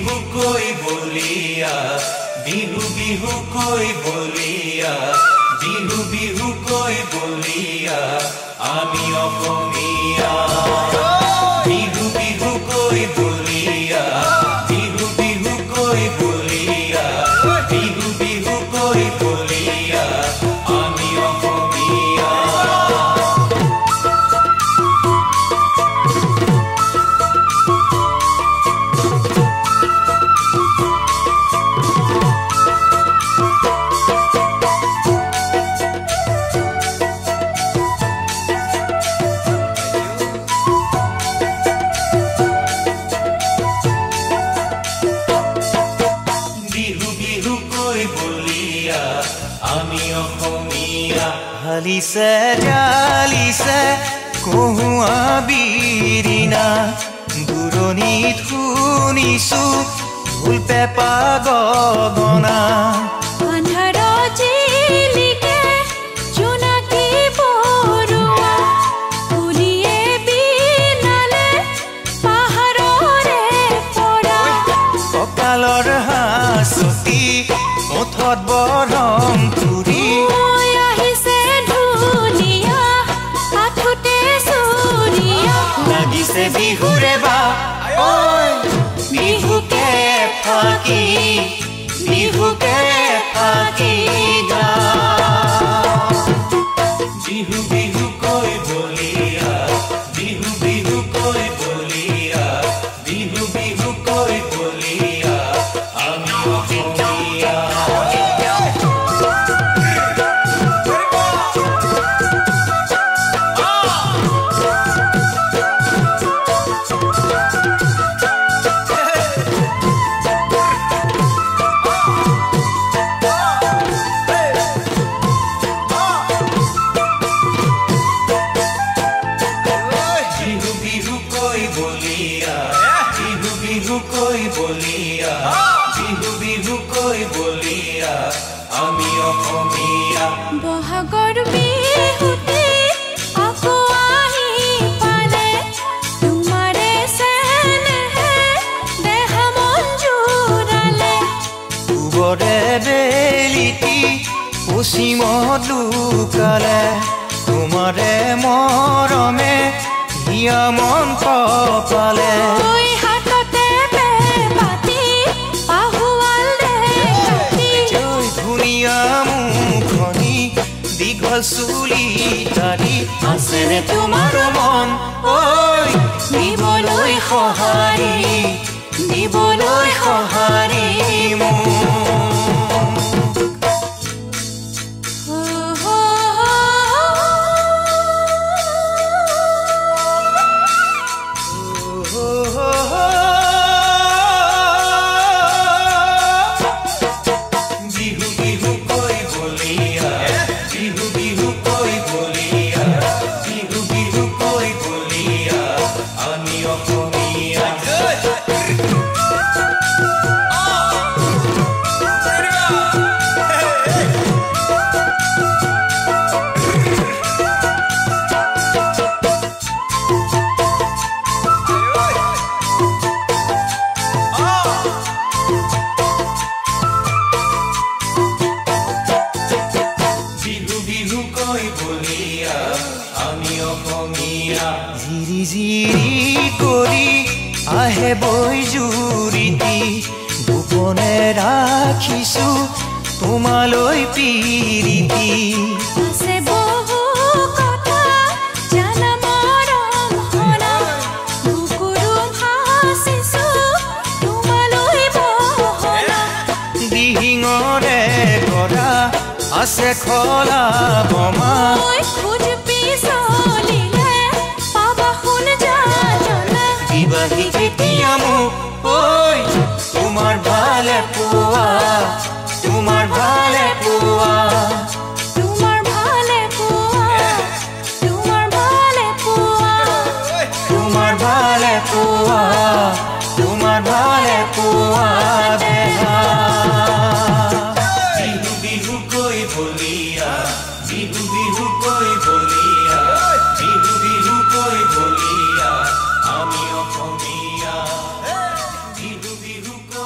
বিহু কৈ বলিয়া বিহু বিহু কৈ বলিয়া বিহু বিহু কৈ বলিয়া আমি অসমীয়া বিহু বিহু কৈ বলিয়া বিহু বিহু কৈ বলিয়া বিহু বিহু কৈ বলিয়া আমি অসমীয়া হালিছে জালিছে কহুৱা বিৰিণা বুৰণিত শুনিছো ঢোল পেঁপা গগনা কঁকালৰ হাঁচতি ওঠত বৰম তুৰি লাগিছে বিহুৰে বা বিহুকে ফাকি বিহুকে ফাকি গা বিহু বিহু কৈ বলিয়া বিহু বিহু কৈ বলিয়া বিহু বিহু কৈ বলিয়া আমি অসমীয়া আমি অসমীয়া বহাগৰ বিহুতে আকৌ আহি পালে তোমাৰে চেনেহে দেহ মন জোৰালে পূবৰে বেলিটি পশ্চিমত লুকালে তোমাৰে মৰমে হিয়া মন কপালে দীঘল চুলি তাৰি আছেনে তোমাৰ মন ঐ দিবলৈ সঁহাৰি জিৰি জিৰি কৰি আহে বৈ জুৰিটি গোপনে ৰাখিছো তোমালৈ পিৰিতি আছে বহু কথা জানা মৰম হনা বুকুৰু ভাচিছো তোমালৈ বহনা দিহিঙৰে কৰা আছে খলা বমা বিবাহী কেতিয়া মোক ঐ তোমাৰ ভালে পোৱা তোমাৰ ভালে পোৱা তোমাৰ ভালে পোৱা তোমাৰ ভালে পোৱা তোমাৰ ভালে পোৱা তোমাৰ ভালে পোৱা দেহা বিহু বিহু কৈ বলিয়া বিহু বিহু কৈ বলিয়া বিহু বিহু কৈ বলিয়া আমি অসমীয়া বিহু বিহু কৈ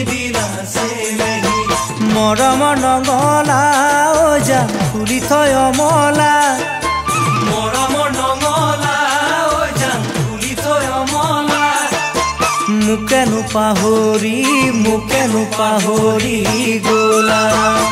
দিলা চেনেহী মৰমৰ নঙলা ঐ জান খুলি থৈ অমলা মৰমৰ নঙলা ঐ জান খুলি থৈ অমলা মোকেনো পাহৰি গ'লা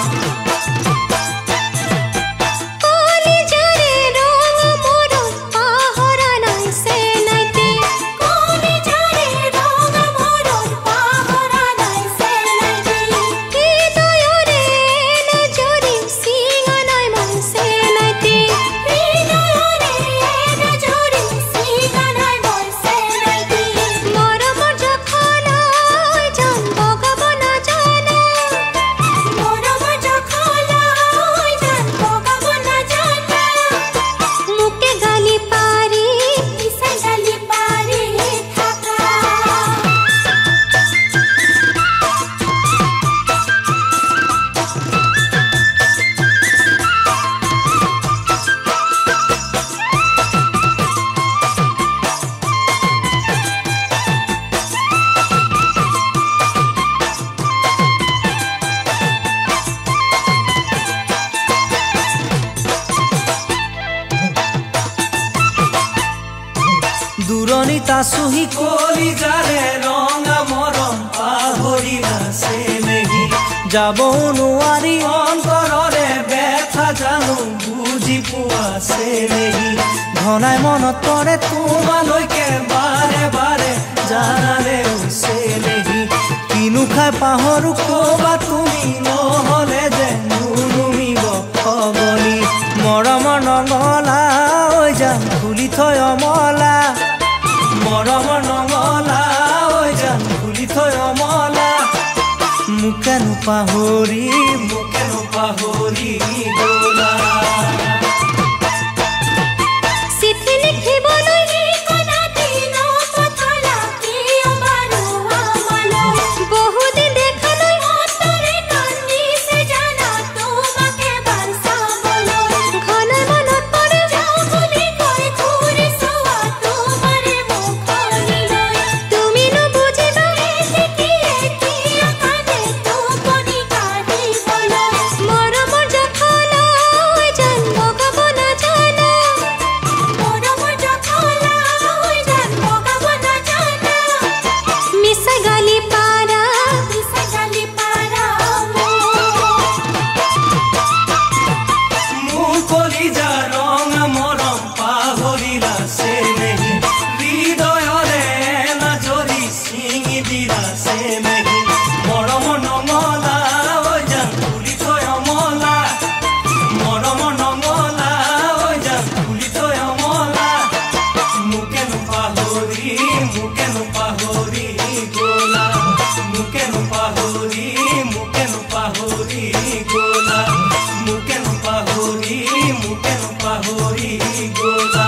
চুহি কলি যাৰে ৰঙা মৰম পাহৰিলা চেনেহী যাবও নোৱাৰি অন্তৰৰে ব্যথা জানো বুজি পোৱা চেনেহী ঘনাই মনত পৰে তোমালৈকে বাৰে বাৰে জানালেও চেনেহী কিনো খাই পাহৰো ক'বা তুমি নহ'লে যে নুনুমিব খবনি মৰমৰ নঙলা ঐ জান খুলি থৈ অমলা মৰমৰ নঙলা ঐ জান খুলি থৈ অমলা মোকেনো পাহৰি গ'লা চিঠি লিখিবলৈ ঠিকনাটি নপঠালা কিয় বাৰু আমালৈ বহুদিন দেখালৈ অন্তৰে কান্দিছে জানা তোমাকে বাৰ চাবলৈ ঘনাই মনত পৰে যাওঁ বুলি কৈ ঘূৰি চোৱা তোমাৰে মুখনিলৈ তুমি নুবুজিবা এটিকিয়ে কিয় কান্দে টোপনি কাঢ়িবলৈ মৰমৰ জখলা ঐ জান বগাব নাজানা মৰমৰ জখলা ঐ জান বগাব নাজানা মিছা গালি পাৰা মোৰ কলিজা ৰঙা মৰম পাহৰিলা চেনেহী হৃদয়ৰে নাজৰি ছিঙি দিলা চেনেহী মৰমৰ নঙলা ঐ জান খুলি থৈ অমলা মৰমৰ নঙলা ঐ জান খুলি থৈ অমলা মোকেনো পাহৰি গ'লা মোকেনো পাহৰি গ'লা মোকেনো পাহৰি গ'লা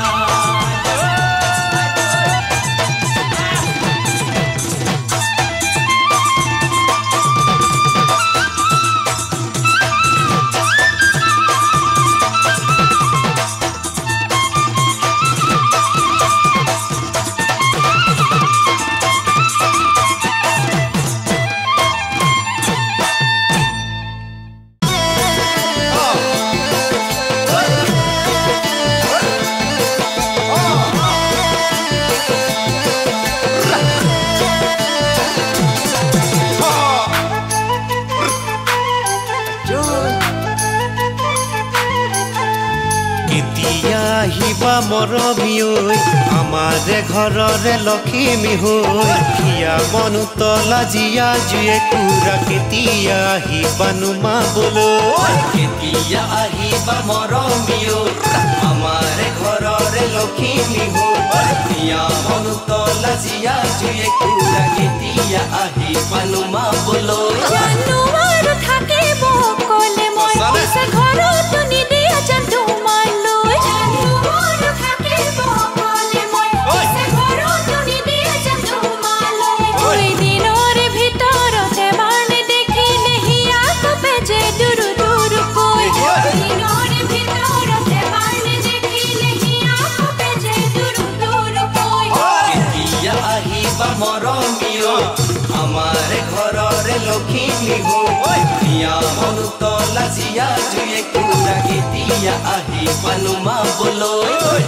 কেতিয়া আহিবা মৰমী ঐ আমাৰে ঘৰৰে লখিমী হৈ হিয়া মনো তলা জীয়া জুয়ে কুৰা কেতিয়া আহিবা নুমাবলৈ কেতিয়া আহিবা মৰমী ঐ আমাৰে ঘৰৰে লখিমী হৈ হিয়া মনো তলা জীয়া জুয়ে কুৰা কেতিয়া আহিবা নুমাবলৈ জানো আৰু থাকিব ক'লে মই পিছে ঘৰতো নিদিয়া জান তোমালৈ জানো আৰু থাকিব ক'লে মই পিছে ঘৰতো নিদিয়া জান তোমালৈ দুই দিনৰ ভিতৰতে বানে দেখিলে হিয়া কপে যে দূৰ কৈ দিনৰ ভিতৰতে বানে দেখিলে হিয়া কপে যে দূৰ কৈ কেতিয়া আহিবা মৰমী ঐ আমাৰে ঘৰৰে লখিমী হৈ দিয়া মনুতলা জিয়া জুয়ে কুৰা কেতিয়া আহি পালো মাবলৈ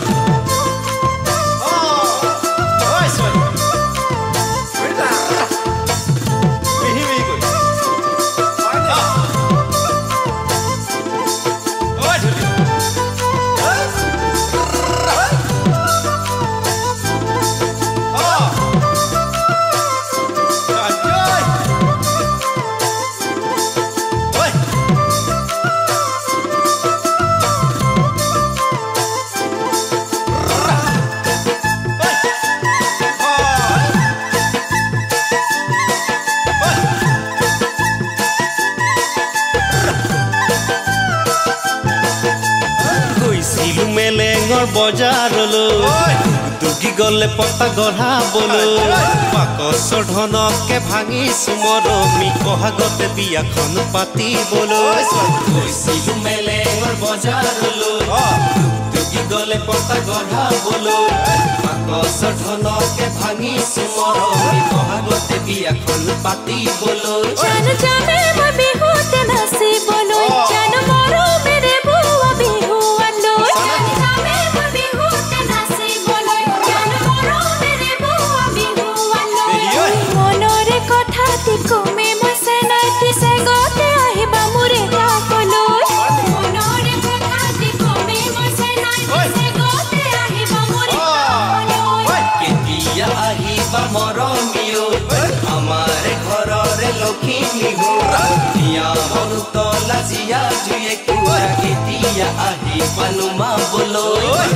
বজাৰলৈ দুগি গলে পতা গঢ়াবলৈ বাকচৰ ধনকে ভাঙিছো মৰমি বহাগতে বিয়াখন পাতিবলৈ গৈছিলো মেলেঙৰ বজাৰলৈ দুগি গলে পতা গঢ়াবলৈ বাকচৰ ধনকে ভাঙিছো মৰমি বহাগতে বিয়াখন পাতিবলৈ জানো জানে মই বিহুতে নাচিবলৈ জানো মৰমেৰে বুৱা বিহুৱালৈ মনৰে কথাটি কমে মই চেনাইটি চেগতে আহিবা মোৰে কাকলৈ মনৰে কথাটি কমে মই চেনাইটি চেগতে আহিবা মোৰে কাকলৈ কেতিয়া আহিবা মৰমিও আমাৰ ঘৰৰে লখিমী হৈ দিয়া মনুতলা জিয়া জুয়ে কুৰা কেতিয়া আহি পালো মাবলৈ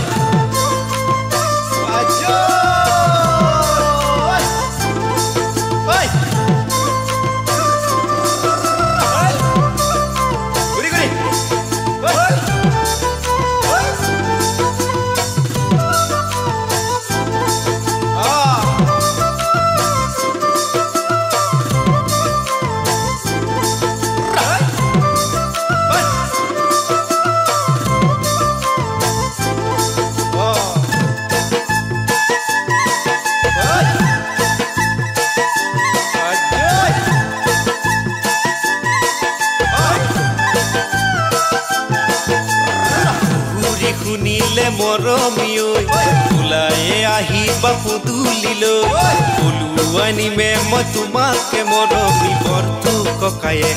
মৰমিও ওলায়ে আহিবা পদূলিলৈ ওলোৱানিমে মই তোমাকে মৰমি বৰটো ককায়ে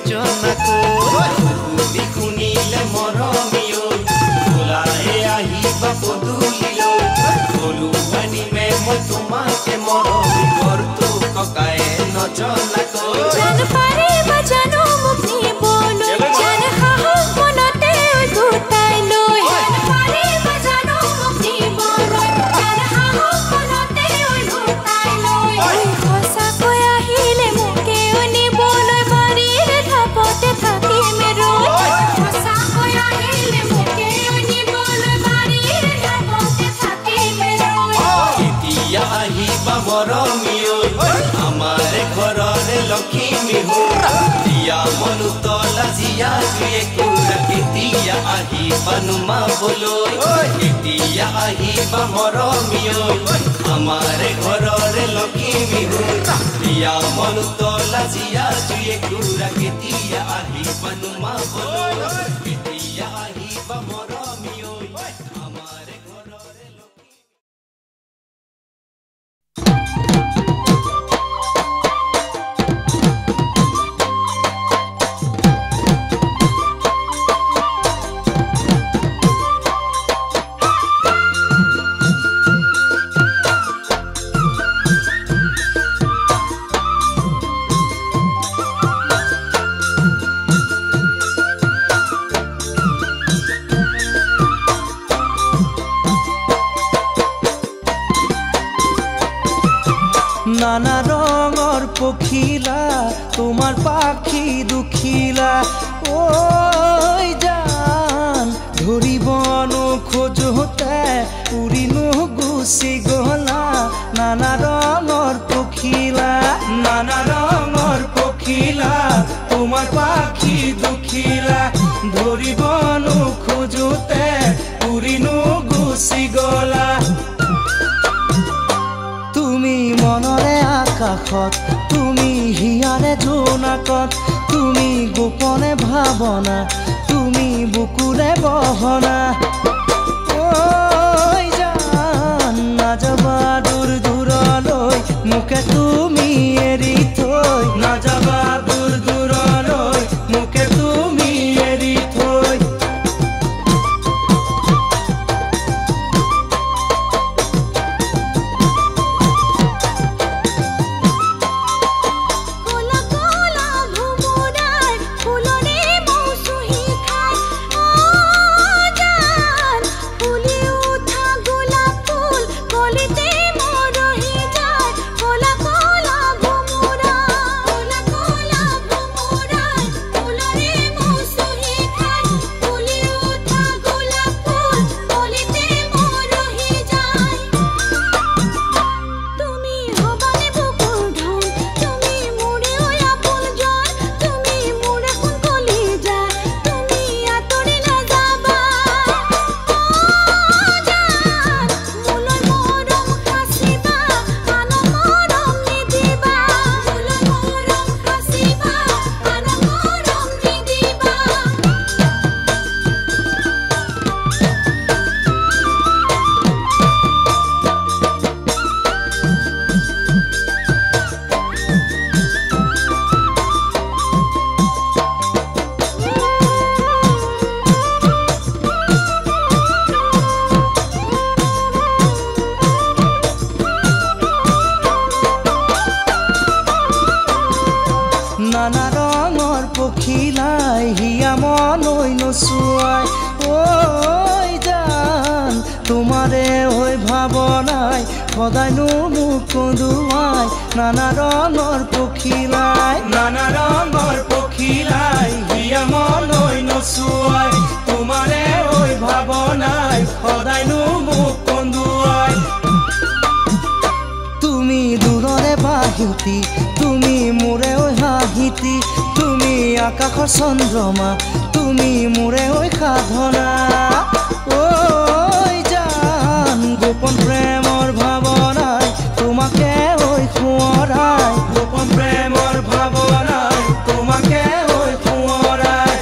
নজনাকৈ শুনিলে মৰমিও ওলায়ে আহিবা পদূলিলৈ ওলোৱানিমে মই তোমাকে মৰমি বৰটো ককায়ে নজনাকৈ জানো পাৰিবা জানো মোক নিবলৈ জানো সাহস মনতে গোটাই লৈ সঁচাকৈ আহিলে মোকে নিবলৈ বাৰীৰে থাপতে থাকিম সঁচাকৈ আহিলে মোকে নিবলৈ বাৰীৰে থাপতে থাকিম কেতিয়া আহিবা মৰমিও আমাৰ ঘৰৰে লখিমী হৈ দিয়া মনুতলা জিয়া জুয়ে কুৰা কেতিয়া আহি পালো মাবলৈ কেতিয়া আহিবা মৰমিও আমাৰ ঘৰৰে লখিমী হৈ দিয়া মনুতলা জিয়া জুয়ে কুৰা কেতিয়া আহি পালো মাবলৈ কেতিয়া আহিবা মৰমিও আমাৰ ঘৰৰে নানা রঙর পখিলা তোমার পাখি দুখিলা ওই জান ধরিবনো খোঁজতে উড়িনো গুছি গলা নানা রঙর পখিলা তোমার পাখি দুখিলা ধরিবনো খোঁজতে উড়িনো গুছি গলা তুমি মনৰে আকাশত তুমি হিয়াৰে জোনাকত তুমি গোপনে ভাৱনা তুমি বুকুৰে বহনা ঐ জান নাযাবা দূৰ দূৰলৈ মোকে তুমি এৰি থৈ নাযাবা দূৰ দূৰলৈ মোকে তুমি এৰি থৈ নানা ৰঙৰ পখিলাই হিয়া মনৈ নচুৱাই ঐ জান তোমাৰে হৈ ভাৱনাই সদায়নো মোক কন্দুৱাই নানা ৰঙৰ পখিলাই হিয়া মনৈ নচুৱাই তোমাৰে হৈ ভাৱনাই সদায়নো মোক কন্দুৱাই তুমি দূৰৰে বাহিতি তুমি মোৰে ঐ হাঁহিতি তুমি আকাশৰ চন্দ্ৰমা তুমি মোৰে ঐ সাধনা ঐ জান গোপন প্ৰেমৰ ভাৱনাই তোমাকে ঐ সোঁৱৰাই গোপন প্ৰেমৰ ভাৱনাই তোমাকে ঐ সোঁৱৰাই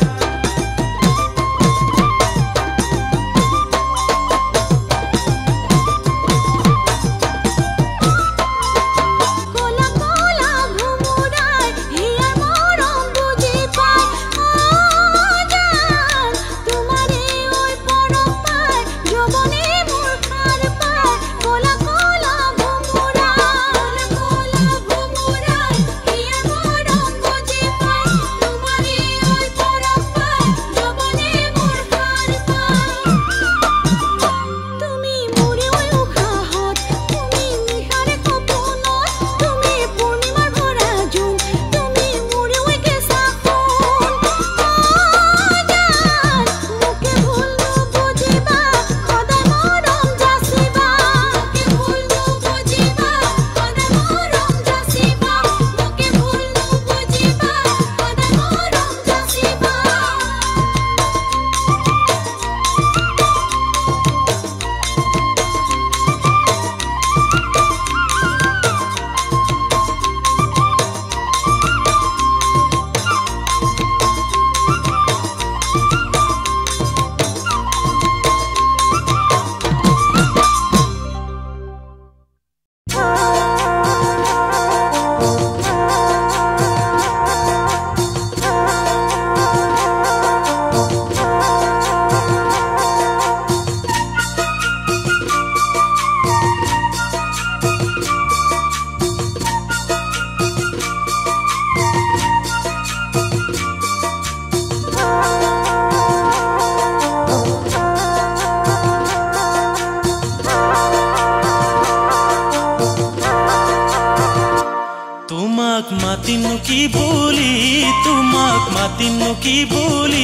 মাতিনো কি বুলি তোমাক মাতিনো কি বুলি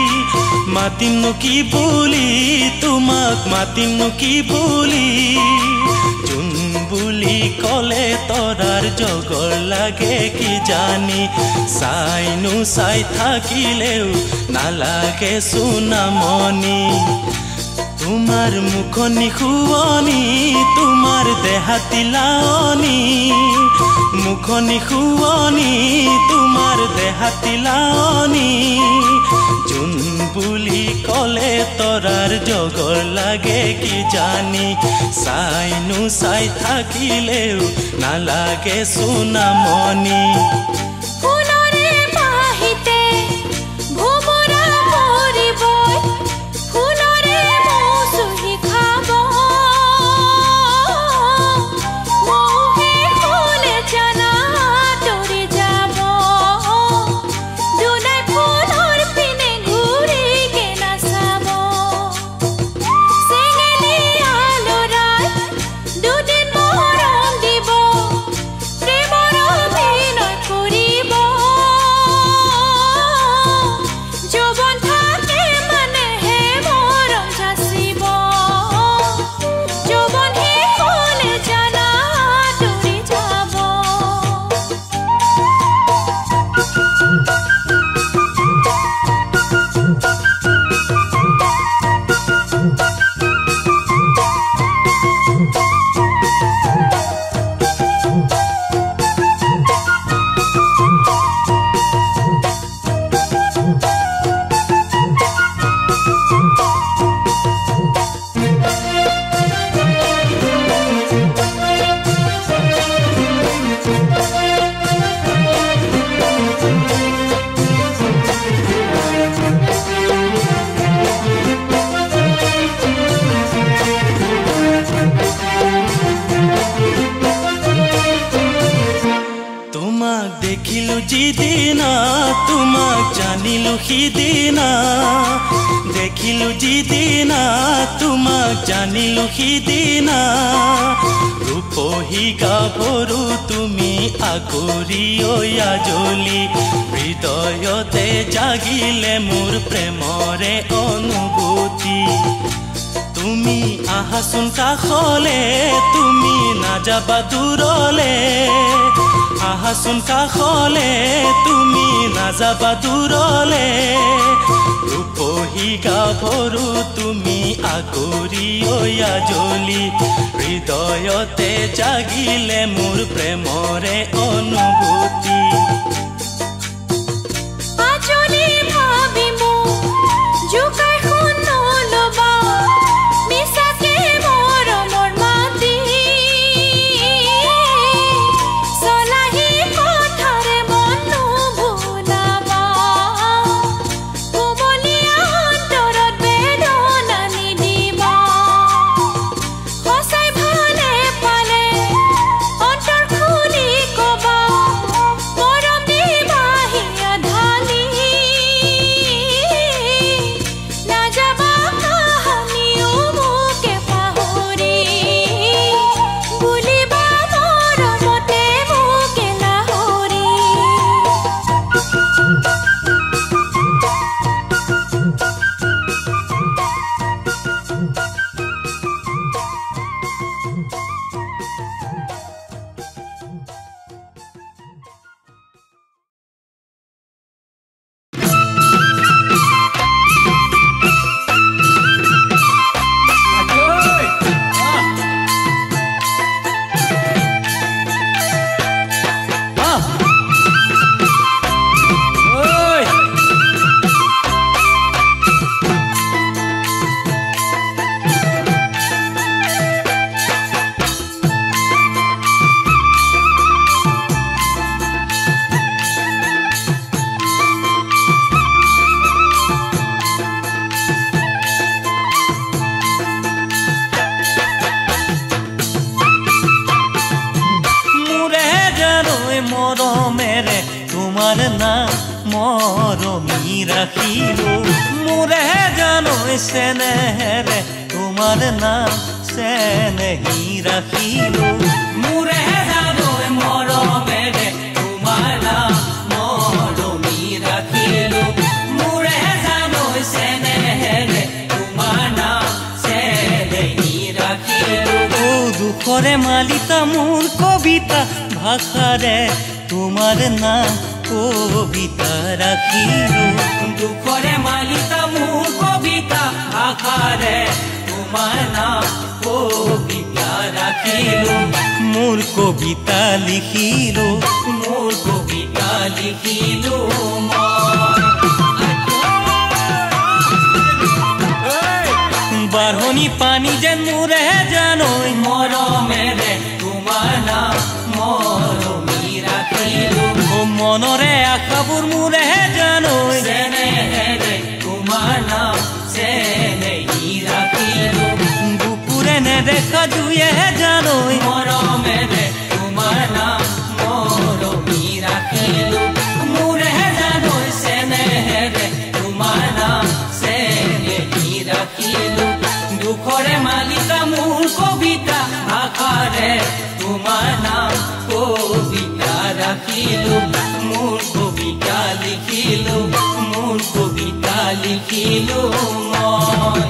মাতিনো কি বুলি তোমাক মাতিনো কি বুলি জুন বুলি কলে তৰাৰ জগৰ লাগে কি জানি চাইনো চাই থাকিলেও নালাগে সুনামনি তোমাৰ মুখনি শুৱনি তোমাৰ দেহাতি লাৱনি মুখনি শুৱনি তোমাৰ দেহাতি লাৱনি জোন বুলি কলে তৰাৰ জগৰ লাগে কি জানি চাইনো চাই থাকিলেও নালাগে সোনামণি जिदिना तुमाक जानिलु हिदिना देखिलु जिदिना तुमाक जानिलु हिदिना रूपही गाभरू तुमी आकुरी आजली हृदयते जागिले मोर प्रेमरे अनुभूति तुमी आहासुन काखले तुमी नाजाबा दूरले आहासुन काखले तुमी नाजाबा दूरले रूपही गाभरू तुमी आकुरी आजली हृदयते जागिले मोर प्रेमरे अनुभूति তোমার নাম মরমি রাখিলো মোরে জানো সেনেহেরে তোমার নাম সেনেহি রাখিলো মোরে জানো মরমেরে তোমার নাম মরমি রাখিলো মোরে জানো সেনেহেরে তোমার নাম সেনেহি রাখিলো ও দুখরে মালিতা মোর কবিতা ভাষারে তোমার নাম কবিতা রাখিলো দুখরে মালিতা মোর কবিতা আকারে তোমাৰ নাম কবিতা ৰাখিলো মোৰ কবিতা লিখিলো মোৰ কবিতা লিখিলো বাঢ়নি পানী যেন মোৰে জানৈ মৰমেৰে তোমাৰ নাম মৰমি ৰাখিলো মনৰে আশাবোৰ মোৰে জানৈ চেনেহেৰে তোমাৰ নাম চেনেহি ৰাখিলো বুকুৰে নেদেখা জুয়ে জানৈ মৰমেৰে তোমাৰ নাম মৰমি ৰাখিলো মোৰে জানৈ চেনেহেৰে তোমাৰ নাম চেনেহি ৰাখিলো দুখৰে মালিকা মোৰ কবিতা ভাষাৰে তোমাৰ নাম কবিতা ৰাখিলো মোৰ কবিতা লিখিলো মোৰ কবিতা লিখিলো মই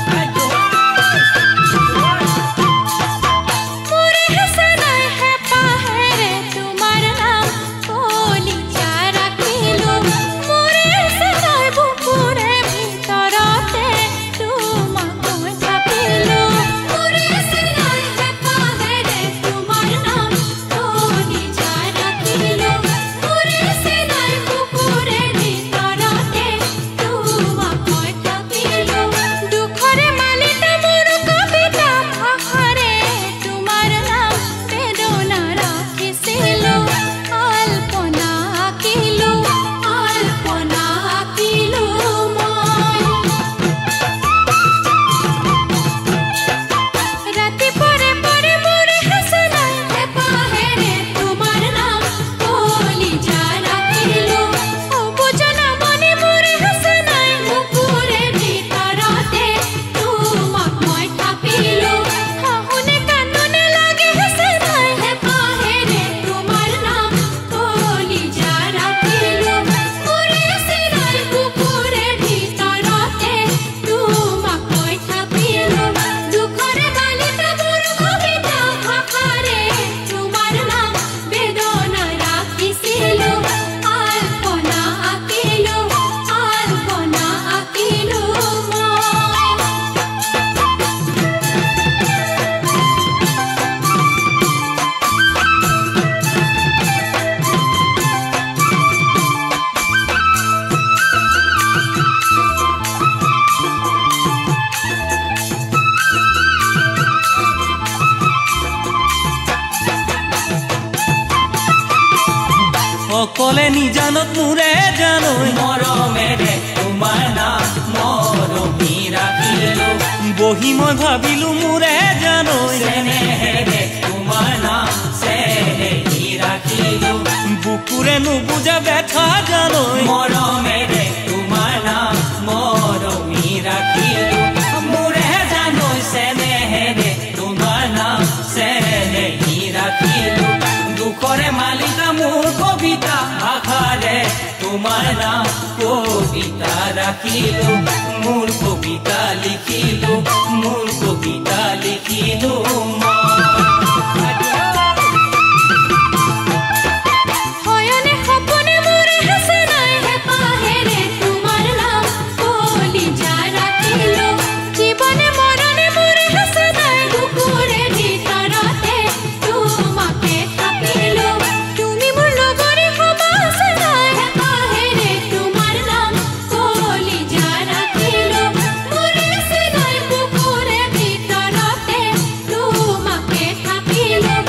অকলে নিজানত মোৰে জানৈ মৰমেৰে তোমাৰ নাম মৰমি ৰাখিলো বহি মই ভাবিলো মোৰে জানৈ চেনেহেৰে তোমাৰ নাম চেনেহি ৰাখিলো বুকুৰে নুবুজা ব্যথা জানৈ মৰমেৰে তোমাৰ নাম মৰমি ৰাখিলো মোৰে জানৈ চেনেহেৰে তোমাৰ নাম চেনেহি ৰাখিলো দুখৰে মালিকা মোৰ কবিতা ভাষাৰে তোমাৰ নাম কবিতা ৰাখিলো মোৰ কবিতা লিখিলো মোৰ কবিতা লিখিলো Feel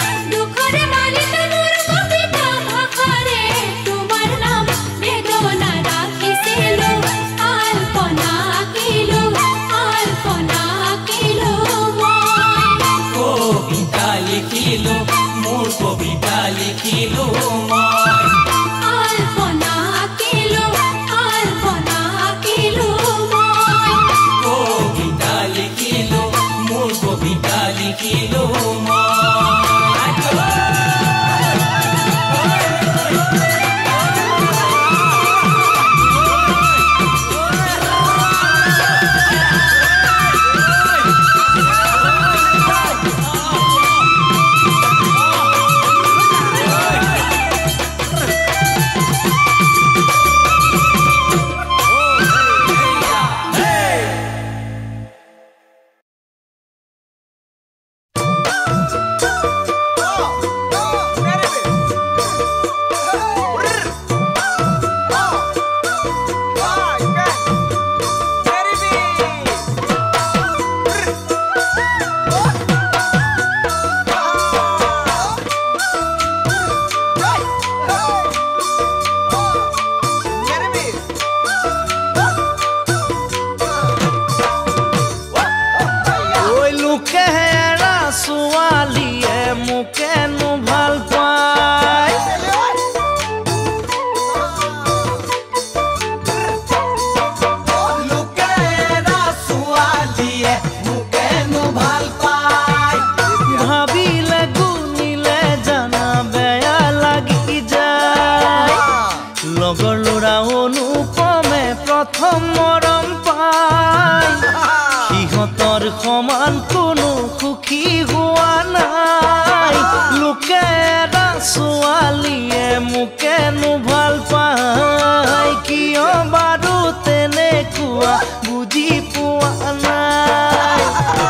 প্ৰথম মৰম পাই সিহঁতৰ সমান কোনো সুখী হোৱা নাই লোকে এৰা ছোৱালীয়ে মোকেনো ভাল পায় কিয় বাৰু তেনেকুৱা বুজি পোৱা নাই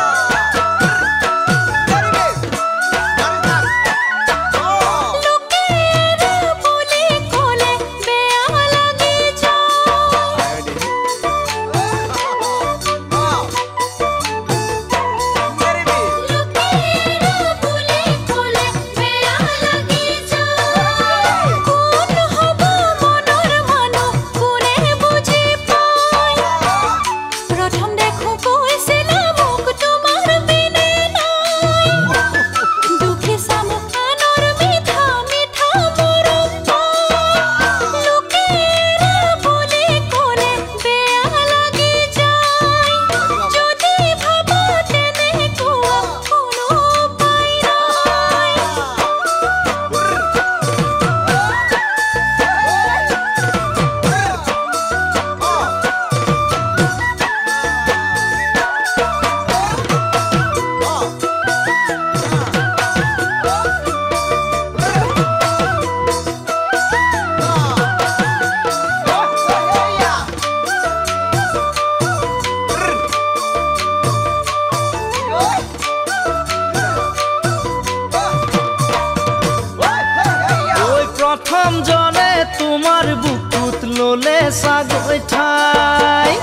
প্ৰথম জনে তোমাৰ বুকুত ললে সাগৈ ঠাই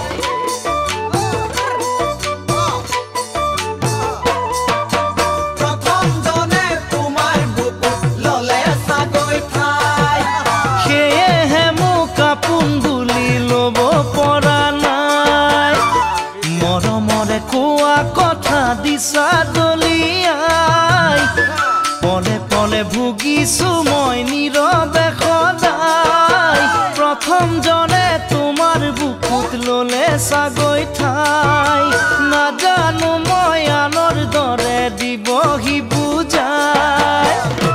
প্ৰথম জনে তোমাৰ বুকুত ললে সাগৈ ঠাই সেয়েহে মোক আপোন বুলি ল'ব পৰা নাই মৰমৰে কোৱা কথা দিছা দলিয়াই পলে পলে ভুগিছো মই নীৰৱে সদায় প্ৰথম জনে তোমাৰ বুকুত ললে সাগৈ ঠাই নাজানো মই আনৰ দৰে দিবহি বুজাই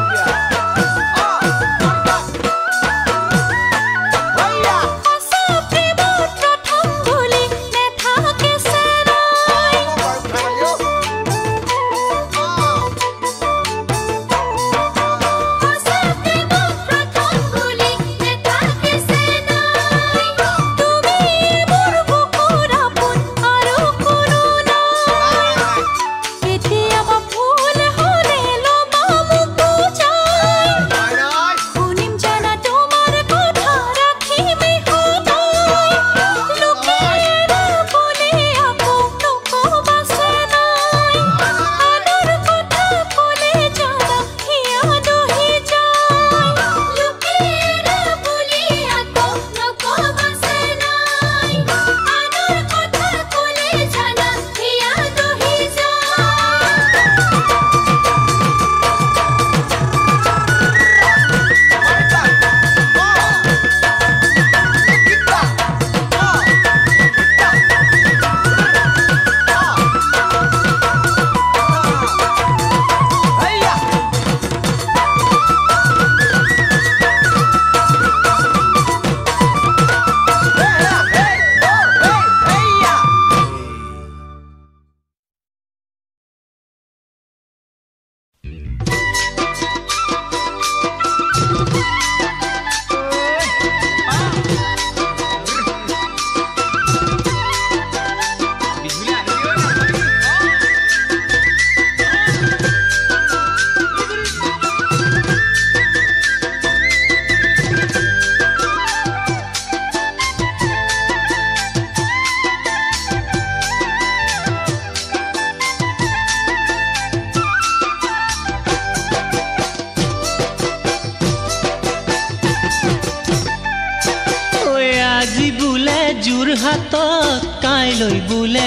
যোৰহাটত কাইলৈ বুলে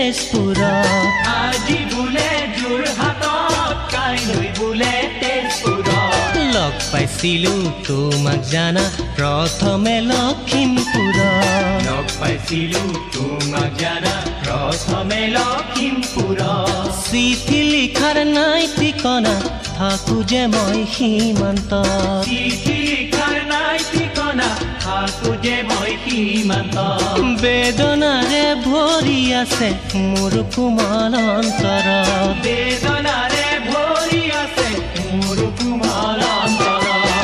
তেজপুৰত আজি বুলে যোৰহাটত কাইলৈ বুলে তেজপুৰত লগ পাইছিলো তোমাক জানা প্ৰথমে লখিমপুৰত লগ পাইছিলো তোমাক জানা প্ৰথমে লখিমপুৰত চিঠি লিখাৰ নাই ঠিকনা থাকো যে মই সীমান্ত চিঠি লিখাৰ নাই ঠিকনা নাথাকো যে মই সীমান্ত বেদনাৰে ভৰি আছে মোৰ কোমল অন্তৰ বেদনাৰে ভৰি আছে মোৰ কোমল অন্তৰ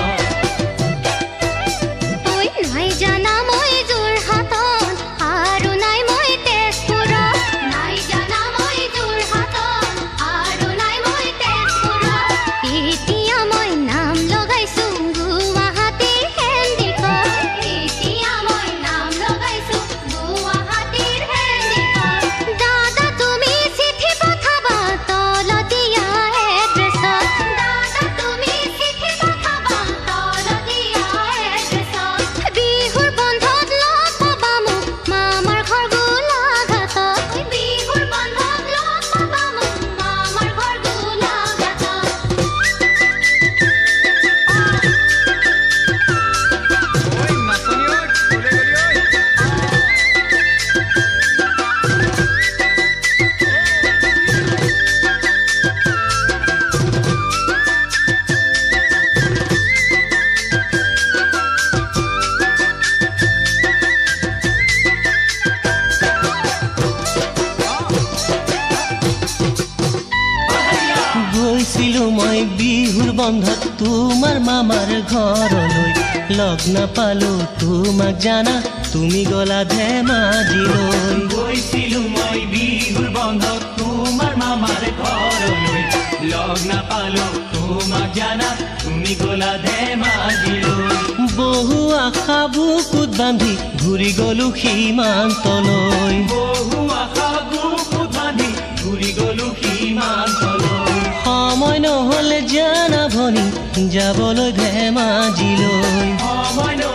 ঐ নাই জানা মই যোৰহাটত আৰু নাই মই তেজপুৰত নাই জানা মই যোৰহাটত আৰু নাই মই তেজপুৰত এতিয়া মই নাম লগাইছো গুৱাহাটীৰ হেন্দিকত এতিয়া মই নাম লগাইছো গুৱাহাটীৰ হেন্দিকত দাদা তুমি চিঠি পঠাবা তলত দিয়া এড্ৰেছত দাদা তুমি চিঠি পঠাবা তলত দিয়া এড্ৰেছত বিহুৰ বন্ধত লগ পাবা মোক মামাৰ ঘৰ গোলাঘাটত বিহুৰ বন্ধত লগ পাবা মোক মামাৰ ঘৰ গোলাঘাটত গৈছিলো মই বিহুৰ বন্ধত তোমাৰ মামাৰ ঘৰলৈ লগ নাপালো তোমাক জানা তুমি গলা ধেমাজিলৈ গৈছিলো মই বিহুৰ বন্ধত তোমাৰ মামাৰ ঘৰলৈ লগ নাপালো তোমাক জানা তুমি গলা ধেমাজিলৈ বহু আশা বুকুত বান্ধি ঘূৰি গলো সীমান্তলৈ বহু আশা বুকুত বান্ধি ঘূৰি গলো সীমান্তলৈ সময় নহ'লে জানা ভনী যাবলৈ ধেমাজিলৈ সময়